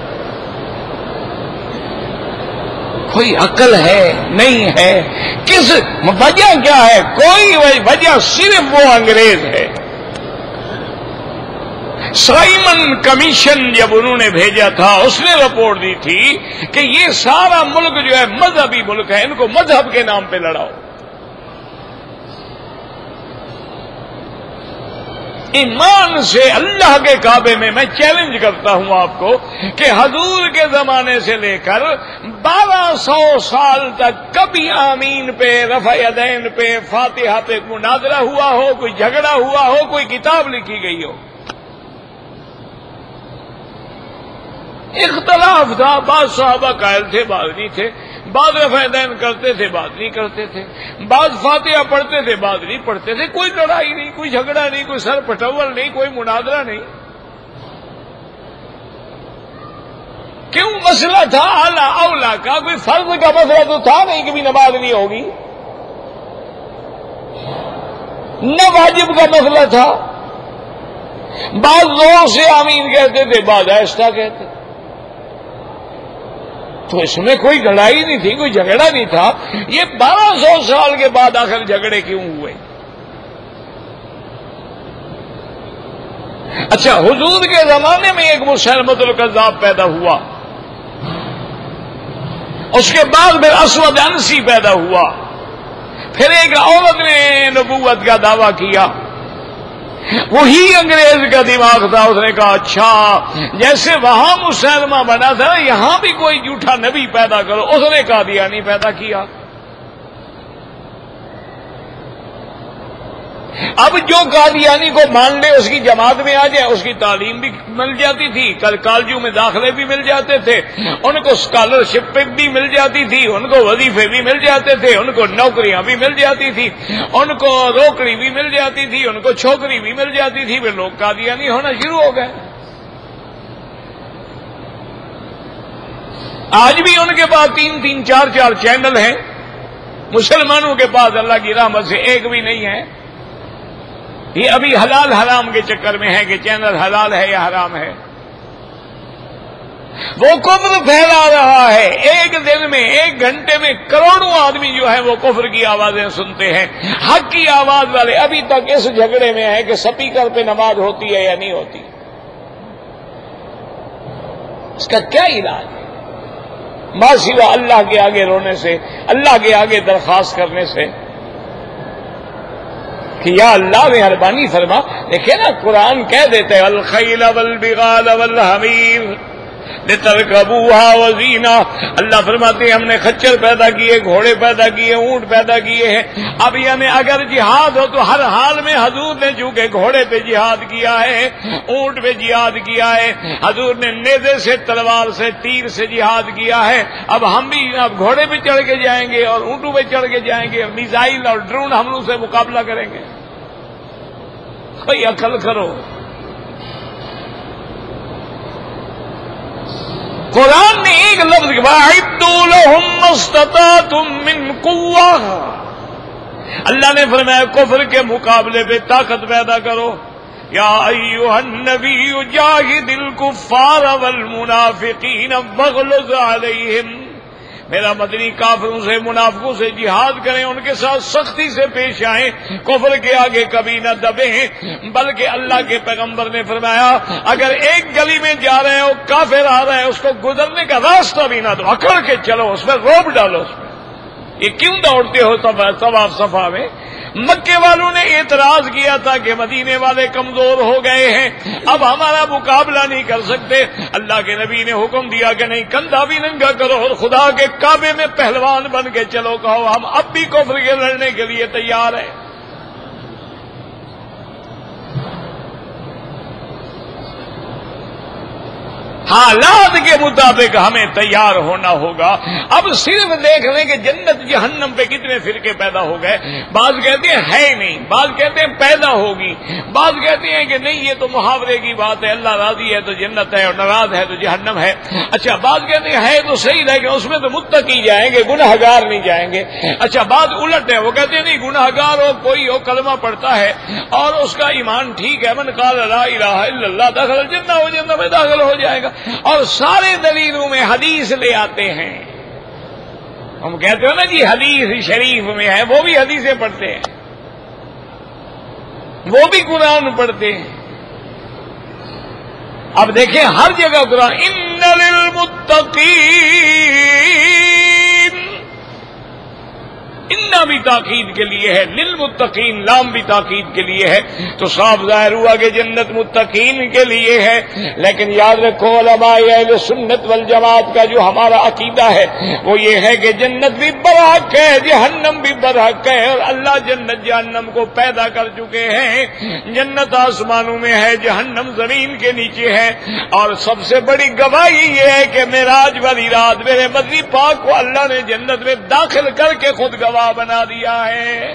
کوئی عقل ہے نہیں ہے؟ کس وجہ کیا ہے؟ کوئی وجہ صرف وہ انگریز ہے۔ سائمن کمیشن جب انہوں نے بھیجا تھا اس نے رپورٹ دی تھی کہ یہ سارا ملک جو ہے مذہبی ملک ہے، ان کو مذہب کے نام پہ لڑاؤ۔ ایمان سے اللہ کے کعبے میں میں چیلنج کرتا ہوں آپ کو کہ حضور کے زمانے سے لے کر بارہ سو سال تک کبھی آمین پہ رفع یدین پہ فاتحہ پہ مناظرہ ہوا ہو، کوئی جھگڑا ہوا ہو، کوئی کتاب لکھی گئی ہو؟ اختلاف تھا، بعض صحابہ قائل تھے بعض نہیں تھے، بعض رفع یدین کرتے تھے بعض نہیں کرتے تھے، بعض فاتحہ پڑھتے تھے بعض نہیں پڑھتے تھے، کوئی لڑائی نہیں، کوئی جھگڑا نہیں، کوئی سر پٹول نہیں، کوئی مناظرہ نہیں۔ کیوں؟ مسئلہ تھا اعلیٰ اولا کا، کوئی فرض کا مسئلہ تو تھا نہیں کہ بھی نماز نہیں ہوگی، نہ واجب کا مسئلہ تھا۔ بعض زور سے آمین کہتے تھے بعض آہستہ کہتے تھے، تو اس میں کوئی لڑائی نہیں تھی، کوئی جھگڑا نہیں تھا۔ یہ بارہ سو سال کے بعد آخر جھگڑے کیوں ہوئے؟ اچھا حضور کے زمانے میں ایک مسیلمۃ الکذاب پیدا ہوا، اس کے بعد پھر اسود انسی پیدا ہوا، پھر ایک عورت نے نبوت کا دعویٰ کیا، وہی انگریز کا دماغ تھا، اس نے کہا اچھا جیسے وہاں مسلمہ بنا تھا یہاں بھی کوئی جھوٹا نبی پیدا کرو، اس نے قادیانی پیدا کیا۔ اب جو قادیانی کو مان لے اس کی جماعت میں آ جائے، اس کی تعلیم بھی مل جاتی تھی، کل کالجوں میں داخلے بھی مل جاتے تھے، ان کو اسکالرشپ بھی مل جاتی تھی، ان کو وظیفے بھی مل جاتے تھے، ان کو نوکریاں بھی مل جاتی تھی، ان کو روکڑی بھی مل جاتی تھی، ان کو چھوکری بھی مل جاتی تھی، پھر لوگ قادیانی ہونا شروع ہو گئے۔ آج بھی ان کے پاس تین تین چار چار چینل ہیں، مسلمانوں کے پاس اللہ کی رحمت سے ایک بھی نہیں ہے۔ یہ ابھی حلال حرام کے چکر میں ہے کہ چینل حلال ہے یا حرام ہے۔ وہ کفر پھیلا رہا ہے، ایک دن میں ایک گھنٹے میں کروڑوں آدمی جو ہے وہ کفر کی آوازیں سنتے ہیں، حق کی آواز والے ابھی تک اس جھگڑے میں ہے کہ سپیکر پہ نماز ہوتی ہے یا نہیں ہوتی۔ اس کا کیا علاج ہے؟ ما سوا اللہ کے آگے رونے سے، اللہ کے آگے درخواست کرنے سے کہ یا اللہ مہربانی فرما۔ دیکھیں نا قرآن کہہ دیتے ہیں الخیل والبغال والحمیر لترکبوها وزینہ، اللہ فرماتے ہیں ہم نے خچر پیدا کیے، گھوڑے پیدا کیے، اونٹ پیدا کیے ہیں۔ اب یعنی اگر جہاد ہو تو ہر حال میں حضور نے چونکہ گھوڑے پہ جہاد کیا ہے، اونٹ پہ جہاد کیا ہے، حضور نے نیزے سے، تلوار سے، تیر سے جہاد کیا ہے، اب ہم بھی اب گھوڑے پہ چڑھ کے جائیں گے اور اونٹوں پہ چڑھ کے جائیں گے، میزائل اور ڈرون حملوں سے مقابلہ کریں گے؟ کوئی عقل کرو۔ قرآن نے ایک لفظ وَأَعِدُّوا لَهُم مَّا اسْتَطَعْتُم مِّن قُوَّةٍ، اللہ نے فرمایا کفر کے مقابلے پہ طاقت پیدا کرو۔ یا ایھا النبی جاہد الکفار والمنافقین واغلظ علیہم، میرا مدنی کافروں سے، منافقوں سے جہاد کریں، ان کے ساتھ سختی سے پیش آئیں، کفر کے آگے کبھی نہ دبیں۔ بلکہ اللہ کے پیغمبر نے فرمایا اگر ایک گلی میں جا رہے ہو، کافر آ رہے ہیں، اس کو گزرنے کا راستہ بھی نہ دو، اکڑ کے چلو، اس میں روب ڈالو، اس میں یہ کیوں دوڑتے ہو طواف صفا میں؟ مکے والوں نے اعتراض کیا تھا کہ مدینے والے کمزور ہو گئے ہیں، اب ہمارا مقابلہ نہیں کر سکتے۔ اللہ کے نبی نے حکم دیا کہ نہیں، کندھا بھی ننگا کرو اور خدا کے کعبے میں پہلوان بن کے چلو، کہو ہم اب بھی کفر کے لڑنے کے لیے تیار ہیں۔ حالات کے مطابق ہمیں تیار ہونا ہوگا۔ اب صرف دیکھ لیں کہ جنت جہنم پہ کتنے فرقے پیدا ہو گئے، بعض کہتے ہیں ہے نہیں، بعض کہتے ہیں پیدا ہوگی، بعض کہتے ہیں کہ نہیں یہ تو محاورے کی بات ہے، اللہ راضی ہے تو جنت ہے اور ناراض ہے تو جہنم ہے۔ اچھا بعض کہتے ہیں ہے تو صحیح لیکن اس میں تو متقی جائیں گے، گنہگار نہیں جائیں گے۔ اچھا بعض الٹ ہے، وہ کہتے ہیں نہیں گنہگار ہو کوئی ہو کلمہ پڑھتا ہے اور اس کا ایمان ٹھیک ہے، من قال لا الہ الا اللہ دخل الجنہ، وہ جنت میں داخل ہو جائے گا۔ اور سارے دلیلوں میں حدیث لے آتے ہیں۔ ہم کہتے ہیں نا جی حدیث شریف میں ہے، وہ بھی حدیثیں پڑھتے ہیں، وہ بھی قرآن پڑھتے ہیں۔ اب دیکھیں ہر جگہ قرآن ان للمتقین، ان بھی تاکید کے لیے ہے، للمتقین لام بھی تاکید کے لیے ہے، تو صاف ظاہر ہوا کہ جنت متقین کے لیے ہے۔ لیکن یاد رکھو علماء اہل سنت والجماعت کا جو ہمارا عقیدہ ہے وہ یہ ہے کہ جنت بھی برحق ہے، جہنم بھی برحق ہے، اور اللہ جنت جہنم کو پیدا کر چکے ہیں۔ جنت آسمانوں میں ہے، جہنم زمین کے نیچے ہے، اور سب سے بڑی گواہی یہ ہے کہ معراج والی رات میرے مدنی پاک کو اللہ نے جنت میں داخل کر کے خود گواہ بنا دیا ہے۔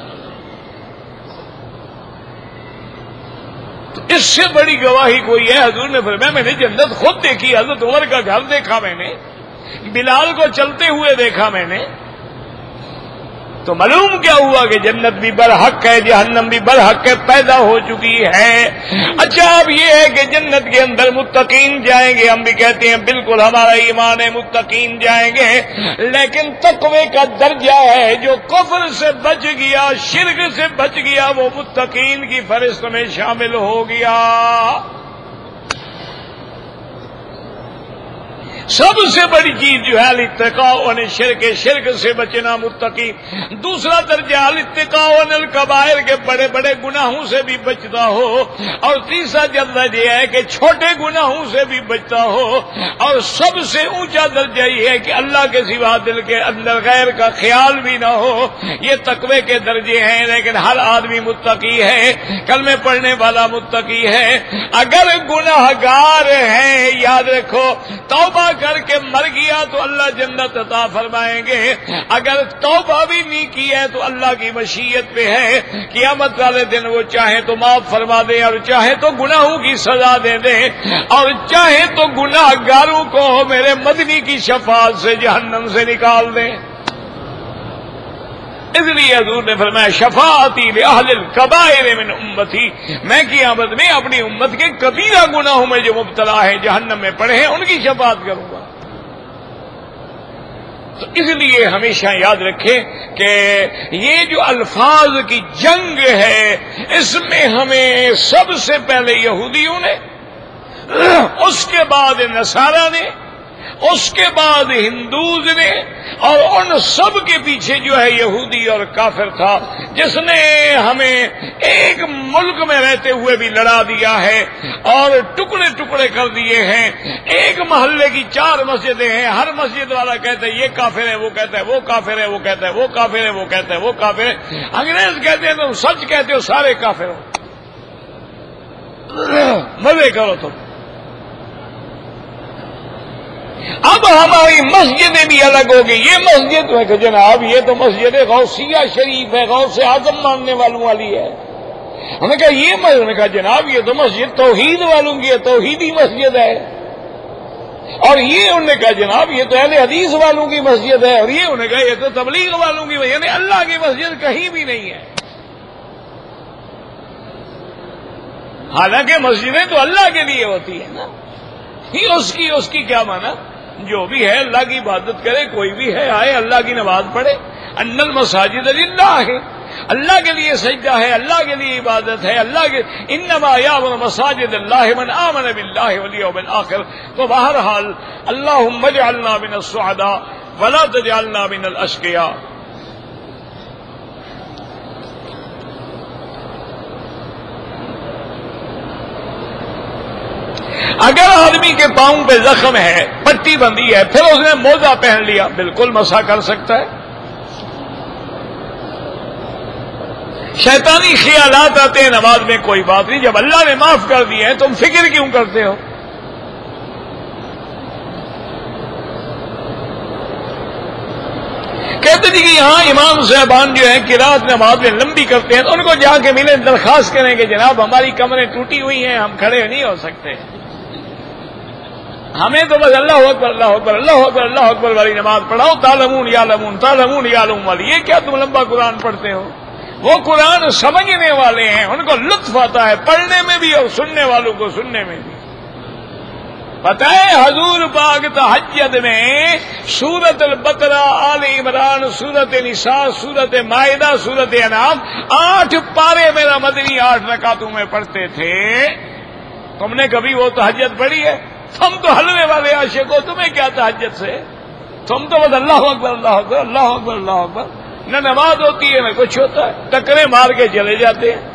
تو اس سے بڑی گواہی کوئی ہے؟ حضور نے فرمایا میں نے جنت خود دیکھی، حضرت عمر کا گھر دیکھا میں نے، بلال کو چلتے ہوئے دیکھا میں نے، تو معلوم کیا ہوا کہ جنت بھی برحق ہے، جہنم بھی برحق ہے، پیدا ہو چکی ہے۔ اچھا اب یہ ہے کہ جنت کے اندر متقین جائیں گے، ہم بھی کہتے ہیں بالکل ہمارا ایمان ہے متقین جائیں گے، لیکن تقوی کا درجہ ہے جو کفر سے بچ گیا، شرک سے بچ گیا، وہ متقین کی فہرست میں شامل ہو گیا۔ سب سے بڑی چیز جو ہے الاتقاء عن الشرک، شرک سے بچنا متقی۔ دوسرا درجہ الاتقاء عن الکبائر کے بڑے بڑے گناہوں سے بھی بچتا ہو، اور تیسرا درجہ یہ ہے کہ چھوٹے گناہوں سے بھی بچتا ہو، اور سب سے اونچا درجہ یہ ہے کہ اللہ کے سوا دل کے اندر غیر کا خیال بھی نہ ہو۔ یہ تقوی کے درجے ہیں، لیکن ہر آدمی متقی ہے، کلمے پڑھنے والا متقی ہے۔ اگر گناہ گار ہے، یاد رکھو توبہ کر کے مر گیا تو اللہ جنت عطا فرمائیں گے، اگر توبہ بھی نہیں کی ہے تو اللہ کی مشیت پہ ہے، قیامت والے دن وہ چاہے تو معاف فرما دے، اور چاہے تو گناہوں کی سزا دے دے، اور چاہے تو گناہ گاروں کو میرے مدنی کی شفاعت سے جہنم سے نکال دے۔ اس لیے حضور نے فرمایا شفاعتی لأہل الکبائر من امتی، میں قیامت میں اپنی امت کے کبیرہ گناہوں میں جو مبتلا ہے، جہنم میں پڑے ہیں، ان کی شفاعت کروں گا۔ تو اس لیے ہمیشہ یاد رکھیں کہ یہ جو الفاظ کی جنگ ہے، اس میں ہمیں سب سے پہلے یہودیوں نے، اس کے بعد نصارہ نے، اس کے بعد ہندوز نے، اور ان سب کے پیچھے جو ہے یہودی اور کافر تھا، جس نے ہمیں ایک ملک میں رہتے ہوئے بھی لڑا دیا ہے اور ٹکڑے ٹکڑے کر دیے ہیں۔ ایک محلے کی چار مسجدیں ہیں، ہر مسجد والا کہتا ہے یہ کافر ہے، وہ کہتا ہے وہ کافر ہے، وہ کہتا ہے وہ کافر ہے، وہ کہتا ہے وہ کافر ہے۔ انگریز کہتے ہیں تم سچ کہتے ہو، سارے کافر ہو، مزے کرو تم۔ اب ہماری مسجدیں بھی الگ ہوگی، یہ مسجد ہے کہ جناب یہ تو مسجد غوثیہ شریف ہے، غوث اعظم ماننے والوں والی ہے۔ ہم نے کہا یہ مسجد، نے کہا جناب یہ تو مسجد توحید والوں کی ہے، توحیدی مسجد ہے۔ اور یہ انہوں نے کہا جناب یہ تو اہل حدیث والوں کی مسجد ہے، اور یہ انہوں نے کہا یہ تو تبلیغ والوں کی، یعنی اللہ کی مسجد کہیں بھی نہیں ہے۔ حالانکہ مسجدیں تو اللہ کے لیے ہوتی ہیں نا، یہ اس کی اس کی کیا مانا؟ جو بھی ہے اللہ کی عبادت کرے، کوئی بھی ہے آئے اللہ کی نماز پڑھے۔ ان المساجد للہ ہے، اللہ کے لیے سجدہ ہے، اللہ کے لیے عبادت ہے، اللہ کے انما یعمر مساجد اللہ من آمن باللہ والیوم الآخر۔ تو بہرحال اللہم اجعلنا من السعداء ولا تجعلنا من الاشقیاء۔ اگر آدمی کے پاؤں پہ زخم ہے، پٹی بندھی ہے، پھر اس نے موزہ پہن لیا، بالکل مسح کر سکتا ہے۔ شیطانی خیالات آتے ہیں نماز میں، کوئی بات نہیں، جب اللہ نے معاف کر دیے ہیں تم فکر کیوں کرتے ہو؟ کہتے جی کہ یہاں امام صاحبان جو ہیں قرات نماز میں لمبی کرتے ہیں، تو ان کو جا کے ملے درخواست کریں کہ جناب ہماری کمریں ٹوٹی ہوئی ہیں، ہم کھڑے نہیں ہو سکتے، ہمیں تو بس اللہ اکبر اللہ اکبر اللہ اکبر اللہ اکبر والی نماز پڑھاؤ، تعلمون یعلمون تعلمون یعلمون والی۔ یہ کیا تم لمبا قرآن پڑھتے ہو؟ وہ قرآن سمجھنے والے ہیں، ان کو لطف آتا ہے پڑھنے میں بھی اور سننے والوں کو سننے میں بھی۔ پتہ ہے حضور پاک تہجد میں سورت البقرہ، آل عمران، سورت نساء، سورت مائدہ، سورت انعام، آٹھ پارے میرا مدنی آٹھ رکعتوں میں پڑھتے تھے۔ تم نے کبھی وہ تہجد پڑھی ہے؟ تم تو حلوے والے عاشق ہو، تمہیں کیا تہجد سے؟ تم تو بس اللہ اکبر اللہ اکبر اللہ اکبر اللہ اکبر، نہ نماز ہوتی ہے نہ کچھ ہوتا ہے، ٹکرے مار کے چلے جاتے ہیں۔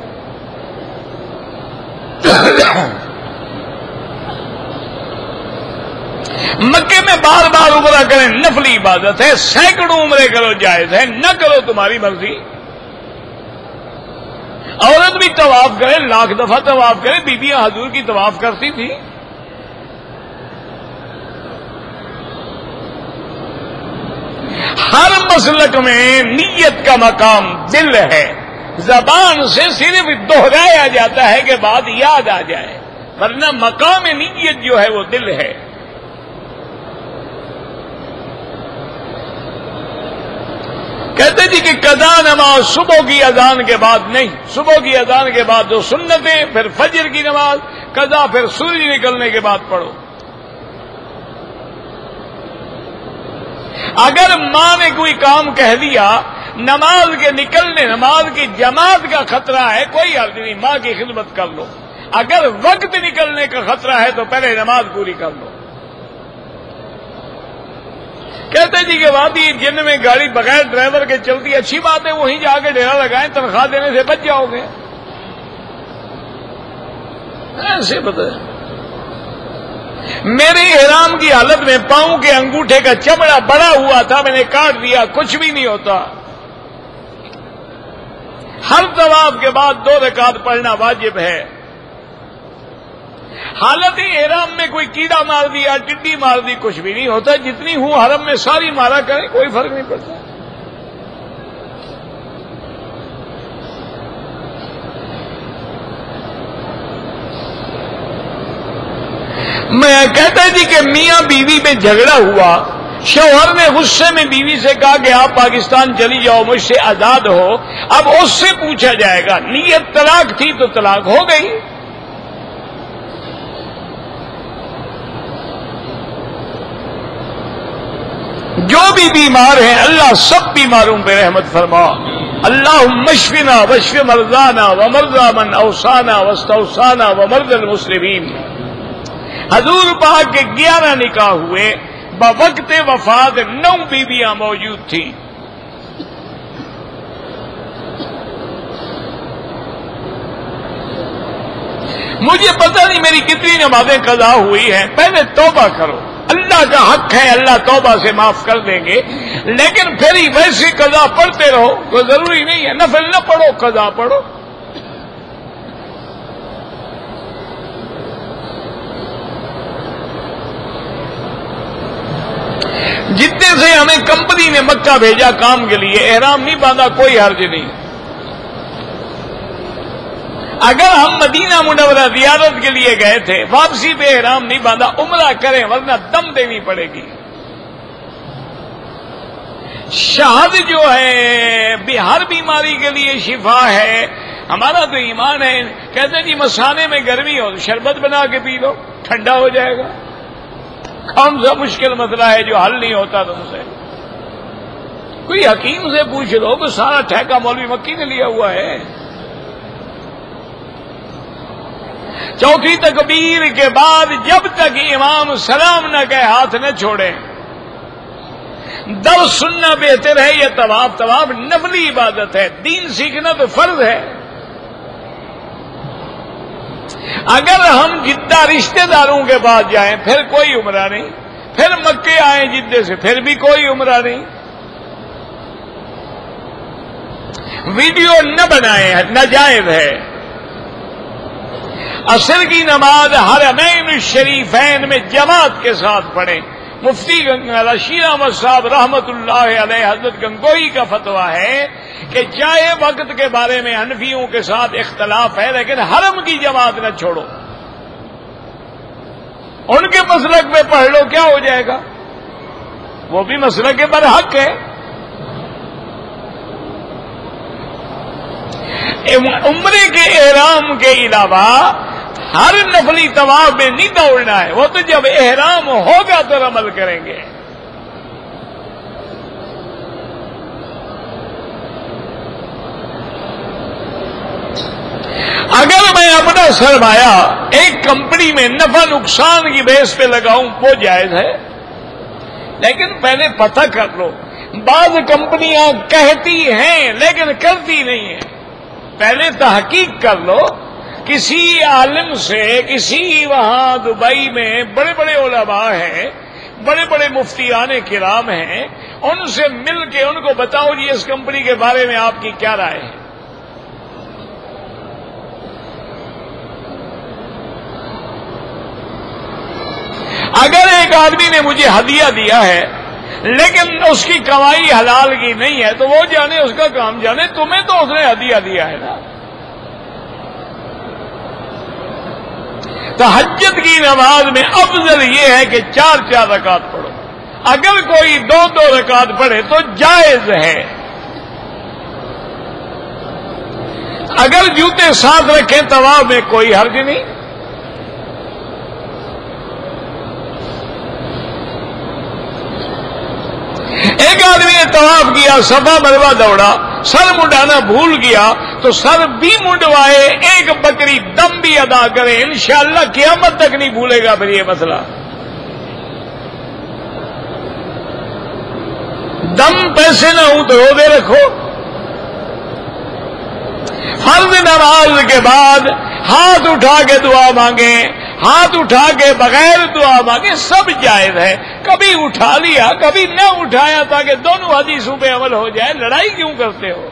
مکے میں بار بار عمرہ کریں، نفلی عبادت ہے، سینکڑوں عمرے کرو جائز ہے، نہ کرو تمہاری مرضی۔ عورت بھی طواف کرے، لاکھ دفعہ طواف کرے، بیبیاں حضور کی طواف کرتی تھی۔ ہر مسلک میں نیت کا مقام دل ہے، زبان سے صرف دہرایا جاتا ہے کہ بات یاد آ جائے، ورنہ مقام نیت جو ہے وہ دل ہے۔ کہتے جی کہ قضا نماز صبح کی اذان کے بعد نہیں، صبح کی اذان کے بعد جو سنتیں، پھر فجر کی نماز، قضا پھر سورج نکلنے کے بعد پڑھو۔ اگر ماں نے کوئی کام کہہ دیا، نماز کے نکلنے، نماز کی جماعت کا خطرہ ہے، کوئی حرج نہیں، ماں کی خدمت کر لو۔ اگر وقت نکلنے کا خطرہ ہے تو پہلے نماز پوری کر لو۔ کہتے جی کہ وادی جن میں گاڑی بغیر ڈرائیور کے چلتی، اچھی بات ہے، وہیں جا کے ڈیرا لگائیں، تنخواہ دینے سے بچ جاؤ گے. ایسے بتا میرے احرام کی حالت میں پاؤں کے انگوٹھے کا چمڑا بڑا ہوا تھا، میں نے کاٹ دیا، کچھ بھی نہیں ہوتا. ہر طواف کے بعد دو رکعت پڑھنا واجب ہے. حالت احرام میں کوئی کیڑا مار دیا، ٹڈی مار دی، کچھ بھی نہیں ہوتا. جتنی ہوں حرم میں ساری مارا کریں، کوئی فرق نہیں پڑتا. میں کہتا جی کہ میاں بیوی میں جھگڑا ہوا، شوہر نے غصے میں بیوی سے کہا کہ آپ پاکستان چلی جاؤ، مجھ سے آزاد ہو. اب اس سے پوچھا جائے گا نیت طلاق تھی تو طلاق ہو گئی. جو بھی بیمار ہیں اللہ سب بیماروں پہ رحمت فرما. اللہم اشفنا واشف مرضانا ومرضى من اوصانا واستوصانا ومرضى المسلمین. حضور پاک کے گیارہ نکاح ہوئے، بوقت وفات نو بیویاں موجود تھیں. مجھے پتہ نہیں میری کتنی نمازیں قضا ہوئی ہیں. پہلے توبہ کرو، اللہ کا حق ہے، اللہ توبہ سے معاف کر دیں گے. لیکن پھر ہی ویسے قضا پڑھتے رہو، کوئی ضروری نہیں ہے. نفل نہ پڑھو، قضا پڑھو. جتنے سے ہمیں کمپنی نے مکہ بھیجا کام کے لیے، احرام نہیں باندھا، کوئی حرج نہیں. اگر ہم مدینہ منورہ زیارت کے لیے گئے تھے، واپسی پہ احرام نہیں باندھا، عمرہ کریں ورنہ دم دینی پڑے گی. شہد جو ہے ہر بیماری کے لیے شفا ہے. ہمارا تو ایمان ہے. کہتے ہیں جی مسانے میں گرمی ہو تو شربت بنا کے پی لو، ٹھنڈا ہو جائے گا. کون سا مشکل مسئلہ ہے جو حل نہیں ہوتا تم سے؟ کوئی حکیم سے پوچھ لو کہ سارا ٹھیکہ مولوی مکی نے لیا ہوا ہے. چوتھی تکبیر کے بعد جب تک امام سلام نہ کہے ہاتھ نہ چھوڑیں. درس سننا بہتر ہے یا طواف؟ طواف نفلی عبادت ہے، دین سیکھنا تو فرض ہے. اگر ہم جدہ رشتہ داروں کے پاس جائیں پھر کوئی عمرہ نہیں، پھر مکے آئیں جدے سے پھر بھی کوئی عمرہ نہیں. ویڈیو نہ بنائیں، ناجائز ہے. عصر کی نماز حرمین الشریفین میں جماعت کے ساتھ پڑھیں. مفتی رشید احمد صاحب رحمت اللہ علیہ حضرت گنگوئی کا فتویٰ ہے کہ چاہے وقت کے بارے میں حنفیوں کے ساتھ اختلاف ہے لیکن حرم کی جماعت نہ چھوڑو. ان کے مسلک پہ پڑھ لو، کیا ہو جائے گا؟ وہ بھی مسلک کے برحق ہے. عمرے کے احرام کے علاوہ ہر نفلی طواف میں نہیں دوڑنا ہے. وہ تو جب احرام ہوگا تو عمل کریں گے. اگر میں اپنا سرمایہ ایک کمپنی میں نفع نقصان کی بیس پہ لگاؤں وہ جائز ہے، لیکن پہلے پتہ کر لو. بعض کمپنیاں کہتی ہیں لیکن کرتی نہیں ہیں. پہلے تحقیق کر لو. کسی عالم سے، کسی وہاں دبئی میں بڑے بڑے علماء ہیں، بڑے بڑے مفتیان کرام ہیں، ان سے مل کے ان کو بتاؤ جی اس کمپنی کے بارے میں آپ کی کیا رائے ہے. اگر ایک آدمی نے مجھے ہدیہ دیا ہے لیکن اس کی کمائی حلال کی نہیں ہے تو وہ جانے، اس کا کام جانے. تمہیں تو اس نے ہدیہ دیا ہے نا. تہجد کی نماز میں افضل یہ ہے کہ چار چار رکعت پڑھو. اگر کوئی دو دو رکعت پڑھے تو جائز ہے. اگر جوتے ساتھ رکھیں طواف میں کوئی حرج نہیں. ایک آدمی نے طواف کیا، صفا مروا دوڑا، سر منڈانا بھول گیا تو سر بھی منڈوائے، ایک بکری دم بھی ادا کرے، انشاءاللہ قیامت تک نہیں بھولے گا پھر یہ مسئلہ. دم پیسے نہ ہوں تو روزے رکھو. فرض نماز کے بعد ہاتھ اٹھا کے دعا مانگے، ہاتھ اٹھا کے بغیر دعا مانگے، سب جائز ہے. کبھی اٹھا لیا کبھی نہ اٹھایا تاکہ دونوں حدیثوں پہ عمل ہو جائے. لڑائی کیوں کرتے ہو؟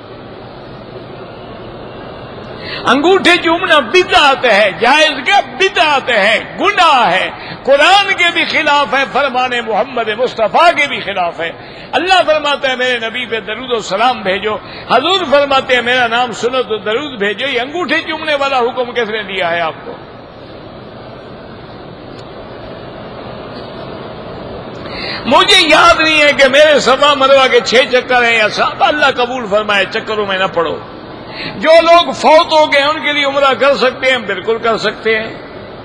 انگوٹھے چومنا بدعت ہے، جائز کا بدعت ہے، گناہ ہے، قرآن کے بھی خلاف ہے، فرمان محمد مصطفیٰ کے بھی خلاف ہے. اللہ فرماتا ہے میرے نبی پہ درود و سلام بھیجو، حضور فرماتے ہیں میرا نام سنو تو درود بھیجو. یہ انگوٹھے چومنے والا حکم کس نے دیا ہے آپ کو؟ مجھے یاد نہیں ہے کہ میرے صفا مروا کے چھ چکر ہیں یا سات. اللہ قبول فرمائے، چکروں میں نہ پڑو. جو لوگ فوت ہو گئے ان کے لیے عمرہ کر سکتے ہیں، بالکل کر سکتے ہیں.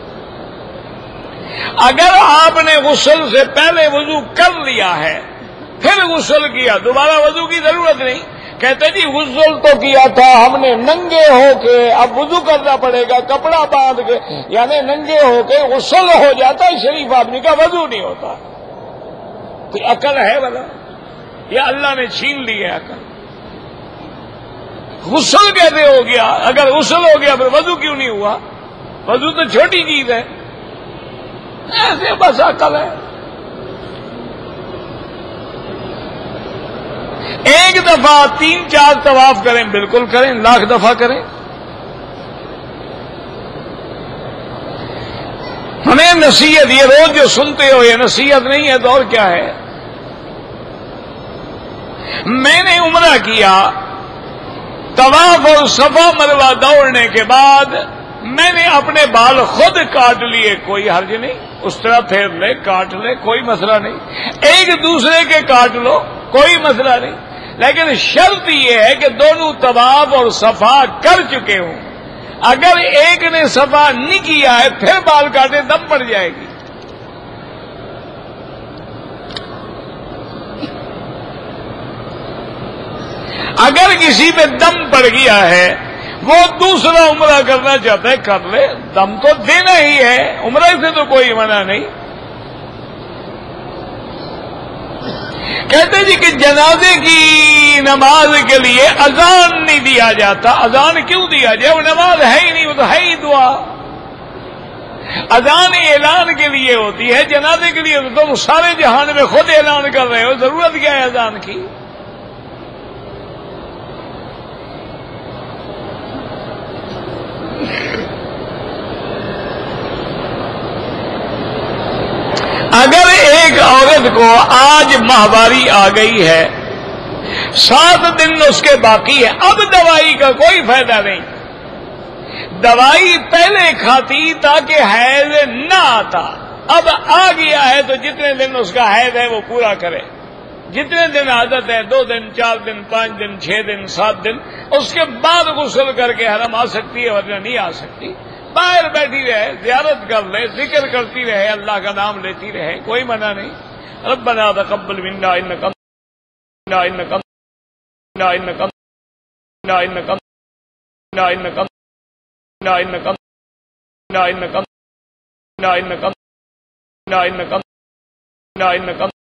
اگر آپ نے غسل سے پہلے وضو کر لیا ہے پھر غسل کیا، دوبارہ وضو کی ضرورت نہیں. کہتے جی غسل تو کیا تھا ہم نے ننگے ہو کے، اب وضو کرنا پڑے گا کپڑا باندھ کے، یعنی ننگے ہو کے غسل ہو جاتا ہے شریف آدمی کا، وضو نہیں ہوتا. کوئی عقل ہے بلا؟ یا اللہ نے چھین لی ہے عقل؟ غسل کیسے ہو گیا؟ اگر غسل ہو گیا پھر وضو کیوں نہیں ہوا؟ وضو تو چھوٹی چیز ہے. ایسے بس عقل ہے. ایک دفعہ تین چار طواف کریں، بالکل کریں، لاکھ دفعہ کریں. ہمیں نصیحت، یہ روز جو سنتے ہو یہ نصیحت نہیں ہے تو اور کیا ہے؟ میں نے عمرہ کیا، طواف اور صفا مروا دوڑنے کے بعد میں نے اپنے بال خود کاٹ لیے، کوئی حرج نہیں. اس طرح پھیر لے، کاٹ لے، کوئی مسئلہ نہیں. ایک دوسرے کے کاٹ لو، کوئی مسئلہ نہیں. لیکن شرط یہ ہے کہ دونوں طواف اور صفا کر چکے ہوں. اگر ایک نے صفا نہیں کیا ہے پھر بال کاٹے، دم پڑ جائے گی. اگر کسی پہ دم پڑ گیا ہے، وہ دوسرا عمرہ کرنا چاہتا ہے، کر لے، دم تو دینا ہی ہے، عمرہ سے تو کوئی منع نہیں. کہتے جی کہ جنازے کی نماز کے لیے اذان نہیں دیا جاتا. اذان کیوں دیا جائے؟ وہ نماز ہے ہی نہیں، وہ تو ہے ہی دعا. اذان اعلان کے لیے ہوتی ہے، جنازے کے لیے تو تم سارے جہان میں خود اعلان کر رہے ہو، ضرورت کیا ہے اذان کی؟ اگر ایک عورت کو آج ماہواری آ گئی ہے، سات دن اس کے باقی ہے، اب دوائی کا کوئی فائدہ نہیں. دوائی پہلے کھاتی تاکہ حیض نہ آتا، اب آ گیا ہے تو جتنے دن اس کا حیض ہے وہ پورا کرے. جتنے دن عادت ہے، دو دن، چار دن، پانچ دن، چھ دن، سات دن، اس کے بعد غسل کر کے حرم آ سکتی ہے ورنہ نہیں آ سکتی. باہر بیٹھی رہے، زیارت کر لے، ذکر کرتی رہے، اللہ کا نام لیتی رہے، کوئی منع نہیں. ربنا تقبل منا انک انک انک انک انک انک